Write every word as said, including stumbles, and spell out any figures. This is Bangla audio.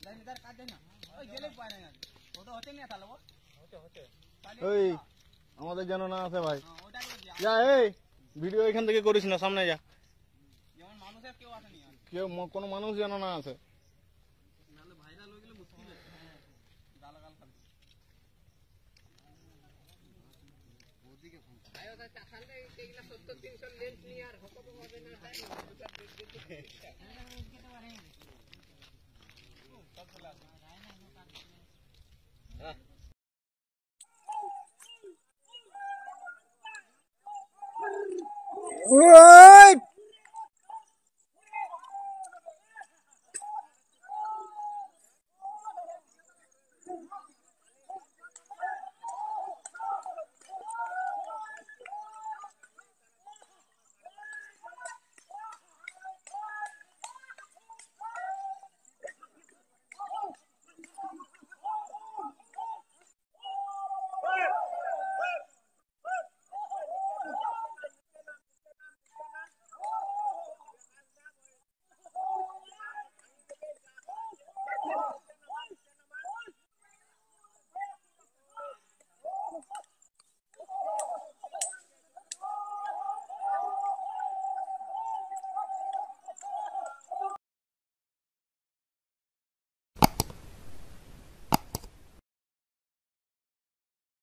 ওই আমাদের যেন না আছে ভাই, যা এই ভিডিও এখান থেকে করিস না, সামনে যা, কেউ কোনো মানুষ যেন না আছে। ওই